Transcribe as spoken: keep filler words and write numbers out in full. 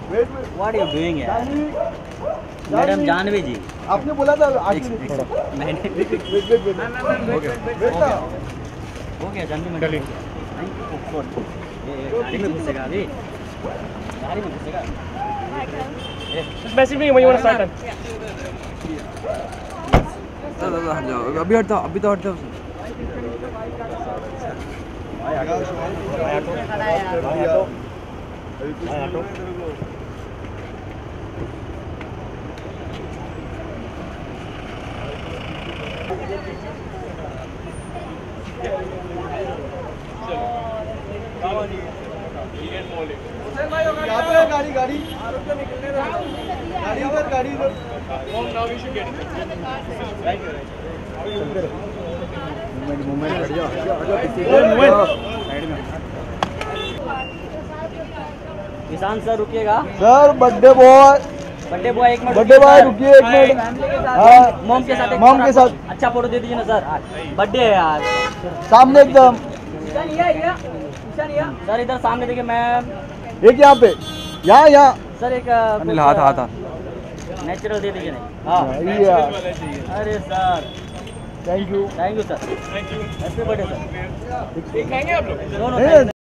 What you doing यार? Madam Janvi ji, आपने बोला था नहीं नहीं हो गया जानवी मैडम। गाड़ी में घुसेगा अभी, गाड़ी में घुसेगा। Message me when you want to start them. हट जाओ, अभी हट जाओ, अभी तो हट जाओ। गाड़ी गाड़ी गाड़ी उधर गाड़ी उधर किसान सर रुकिएगा। Sir birthday boy birthday boy एक मिनट, बर्थडे बॉय रुकिए एक मिनट। हाँ मॉम के साथ, मॉम के साथ अच्छा फोटो दे दीजिए ना सर, बर्थडे है यार। सामने एकदम सर इधर सामने देखिए मैम, एक यहाँ पे, यहाँ यहाँ सर एक हाथ हाथ हाथ नेचुरल दे दीजिए। नहीं हाँ अरे sir thank you thank you sir, Thank you. Happy birthday sir. खाएंगे आप लोग? No no